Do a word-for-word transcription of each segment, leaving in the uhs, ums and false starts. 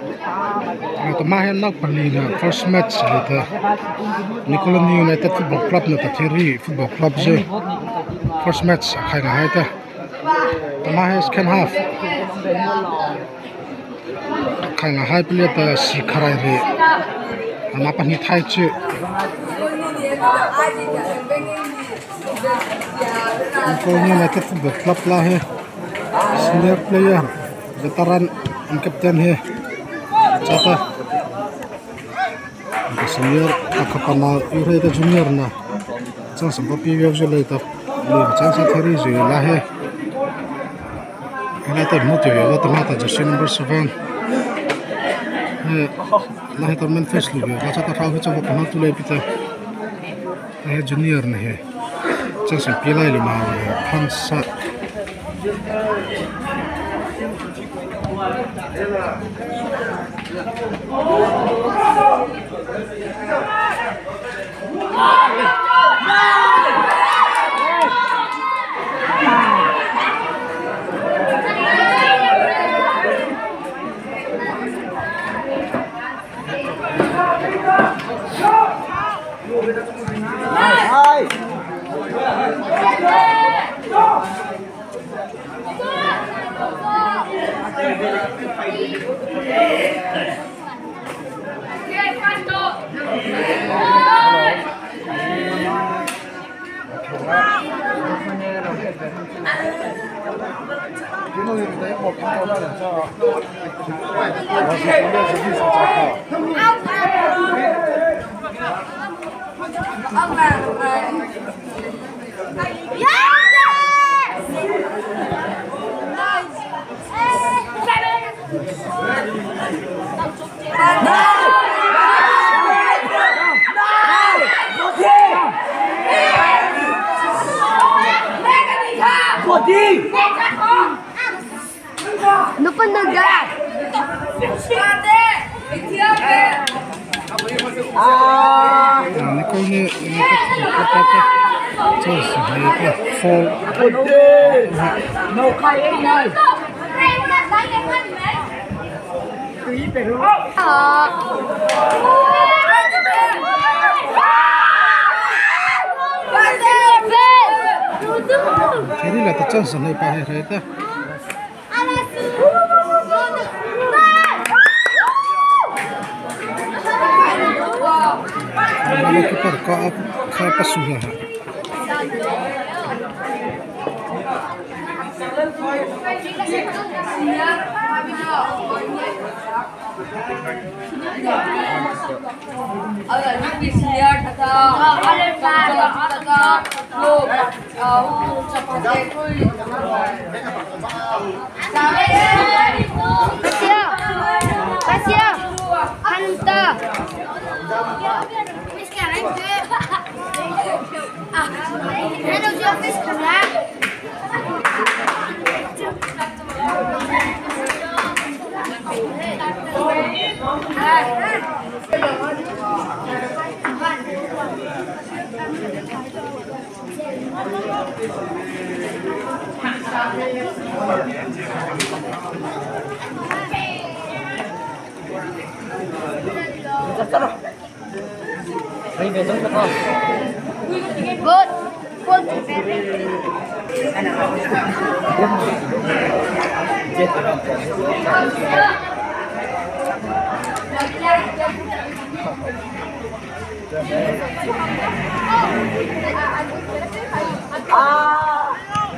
to mahen nak palina first match leta Nicolan United Football Club na Tathiri Football Club je first match khai na haita to mahen second half khai na hai play ta si kharai re ana pani thai che Nicolan United Football Club la hai senior player veteran and captain hai chata senior akapana ure ta junior na chang sam pi we je le ta le chang sa theri je la he ana ta motive wa ta mata jersey number seven he la he ta men face lu ga chata fa cha ko na tu le pita he junior na he chang sam pi lai le ma phan sa Nó phân được ra. Ah, ini kau ni ini apa apa? Terus ini apa? Fall. No khai ấy này. Thế là ta chân sân này phải hết ta. Kalau kita kau kau apa sudah? Ở những cái xe thật ở đây ba là thật luôn ở trong phòng xe thôi sao đây Kasih, kasih, hantar. Sekarang ke, ah, ada juga sekarang. Good. Good. Ah.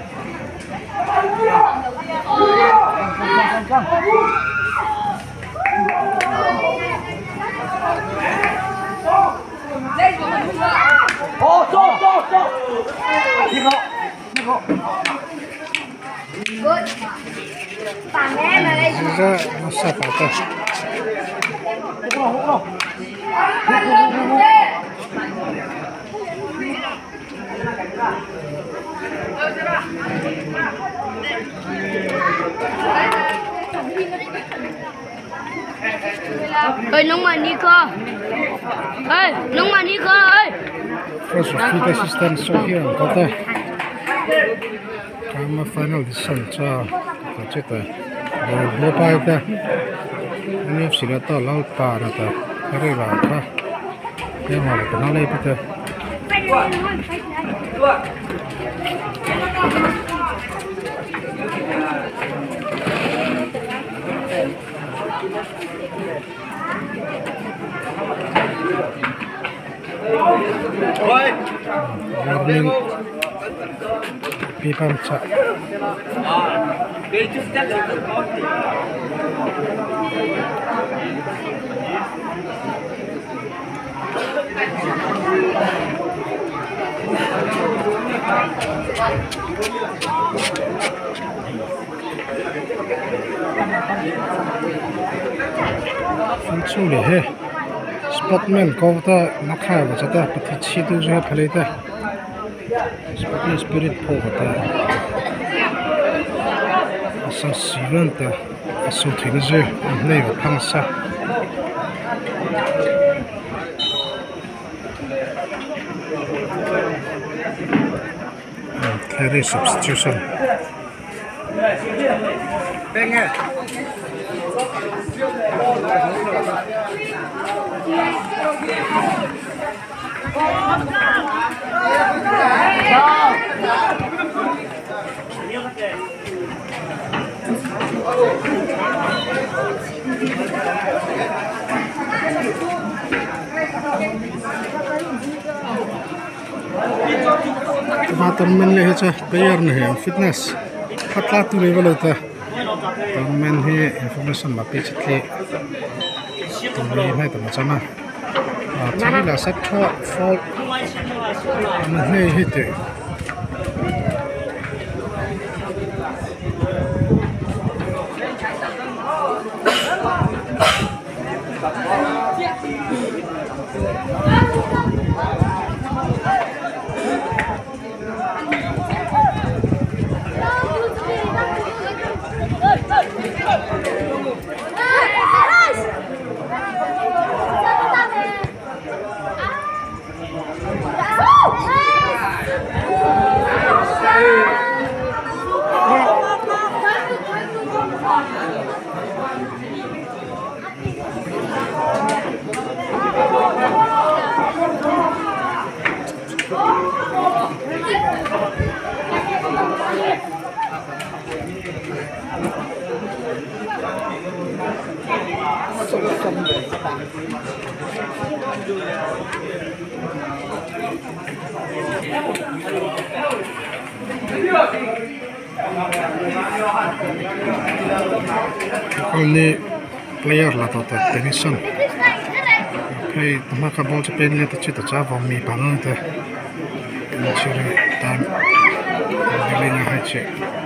Oh, stop, stop, stop. Nico, Nico. Good. Tàng em ở đây. Ra nó sắp vào ta. Nico, Nico. Ơi, nóng mà Nico. Ơi, nóng mà Nico ơi. First feed assistant so here có ta. Kama final decision cho tổ chức ta. Rồi bố bài ta. Ini sudah tahu laut parah tak, kiri raka. Yang mana kenal lagi kita. Warning pipa cak. Fantastic he. Spotman kau ta nak kaya macam tu, peti tu je pelai tu. Spotman spirit po kata. Asal sivan tu, asal tinggal je, ni pangsa. Carry substitution. Pengen. Tournament le है player नहीं है fitness पतला तो level होता tournament है information बापे चित्ते तो ये नहीं तो मचा ना चली ला सकता fall नहीं है तो Only player lah tu tension. Okay, maka ball cepat ni tu cerita cakap mi bangun tu. Ciri time dealing high check.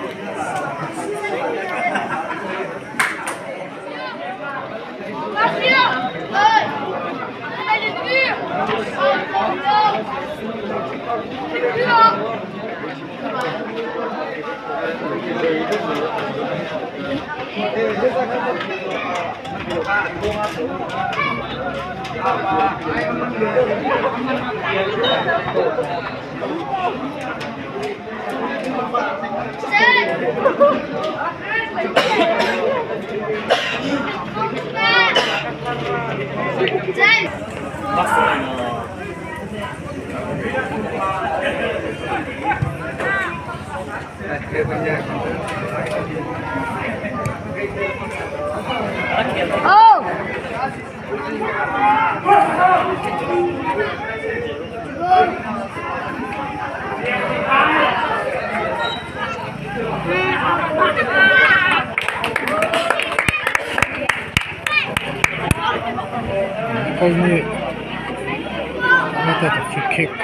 Oh! Only not a free kick.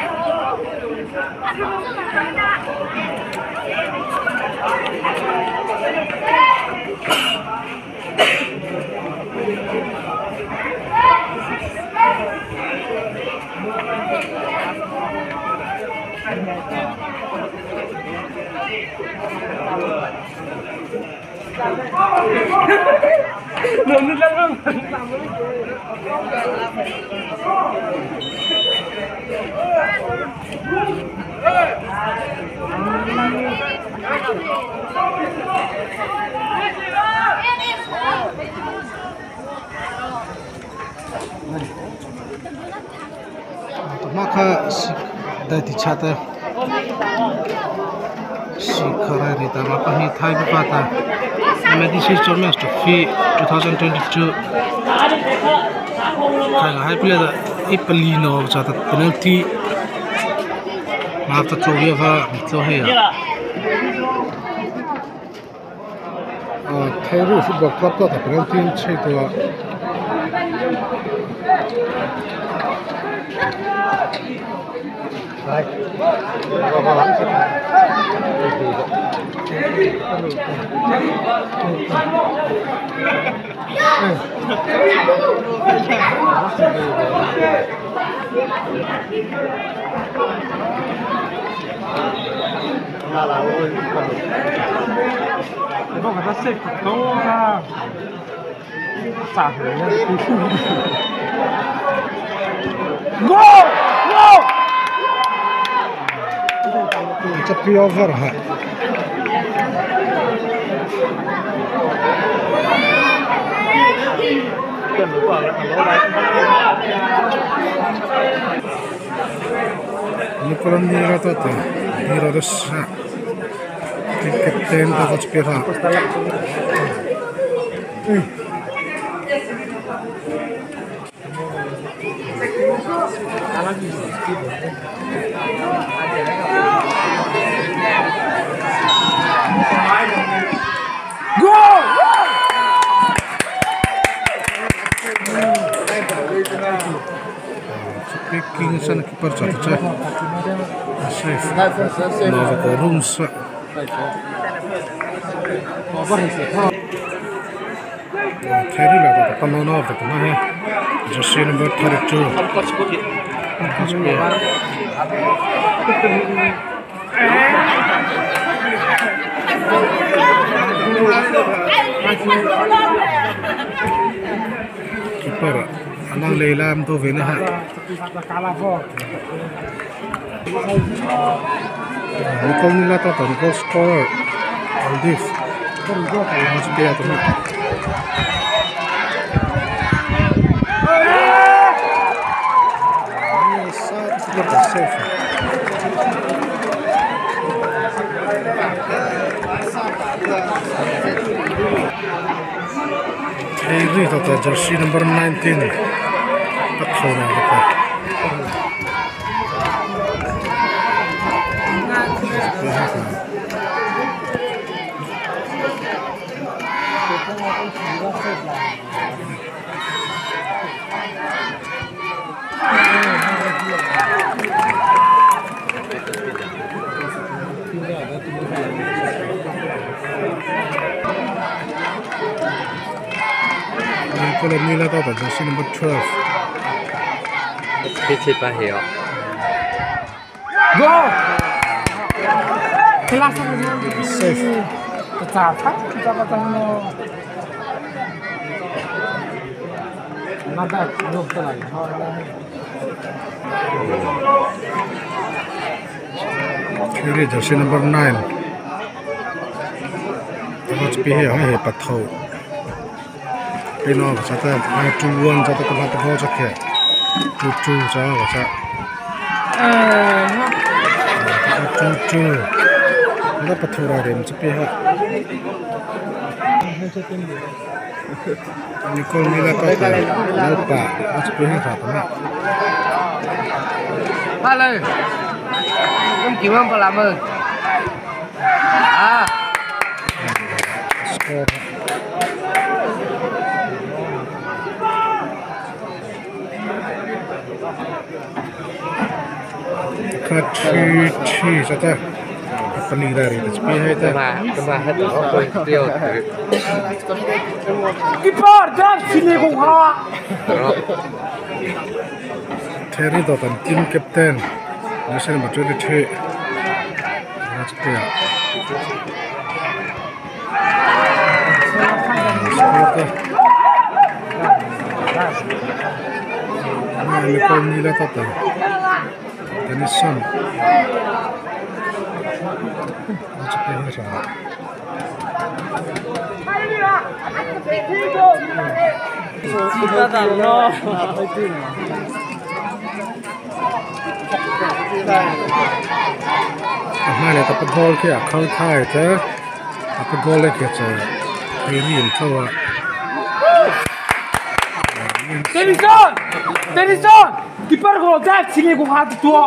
Nunggu lang Maka si dari chata si karai rita maka ni thai bata. Medicine Champions Trophy twenty twenty-two. Kaya hai player ipalino chata penalty. After trophy va to hai. Ah, Thairu football club ka penalty chhe to. Right. Nó phải xếp tố ra trả thử nha. Go! Go! It's a pre-over ha. Nicolan Nira tata, Nira desa. Kapten tata cepira. Go! Speaking sana keeper chata cha. Safe. No ko rules. Theri la ta panona of ta hai. Jersey number thirty-two. Keeper anang leilam to vena ha. Nicol nila to to goal scorer. Aldif. Mas dia tu. Safe. Ini tata jersey number nineteen. Patrona dekat. Kalau nila tata jersey number twelve. Picit pahit. Go! Kelas Safe. Tercatat kita katanya nada belum terlalu. Ini jersey number nine. Terus pilih hai patau. Ini orang kata hai tuan kata tempat tempat cakap. Tuju cakap kata. Tuju. Ada patau ada macam pilih. Nicol nila kata lupa macam pilih kata nak. Halo. Không chịu không phải làm ơn. À. Score. Kacchi chi sata. Paling dari itu sepi hai ta. Mà cái mà hết rồi tiêu thử. Keeper dan sini kong ha. Terry Dotton, team captain. Jersey number twenty-two. That's clear. Nah, Nicol nila tata. Tennyson. That's clear sana. mai là tập gol kia khâu thai thế tập gol này kia chơi thì riêng khâu à Tennyson! Tennyson! Keeper ko dad sige ko hat tua.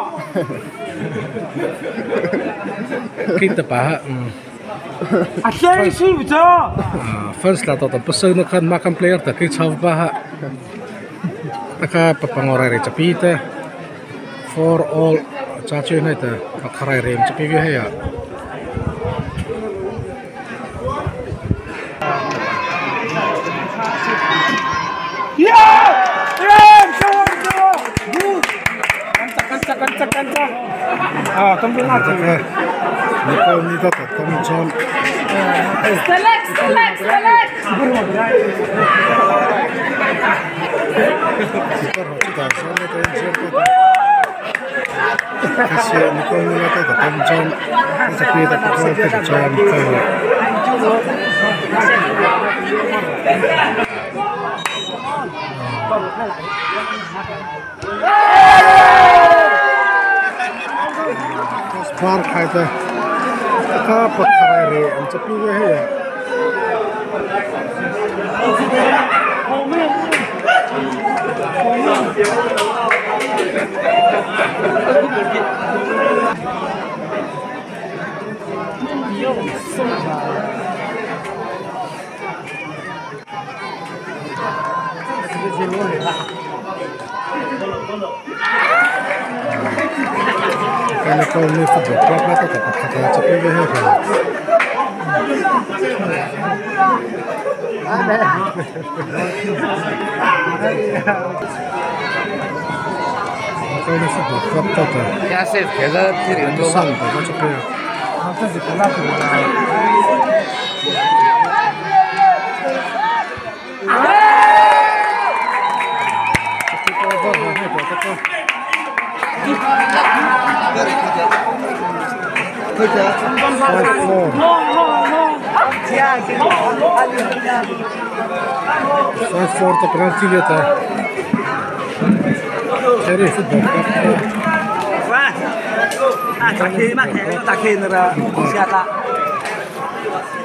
kita pa Atleti sih betul. first lah tau pasal nak kan makan player tak kita pa taka papangorai capita for all cacu ni ta pakarai rem capi dia ya Ya! Eh, show show. Good. Kancak kancak kancak kancak. Ah, tampil lagi. ni kau ni tak kami jam Select, select, select. super hot kita sama tu jam kita kasi ni kau ni tak kami jam capi tak kau kita jam kau Spark ada apa pakarai re macam piye ya Kalau kau ni football club lah tak dapat kata cepat dia kan. Kau ni football club tak tak. Ya sih, kita tidak Itu sang tak cepat. Nanti di kelas tu. Five four tak penalti dia tak. Jadi football club. Wah, ah, tak kira mak, tak kira nera siapa.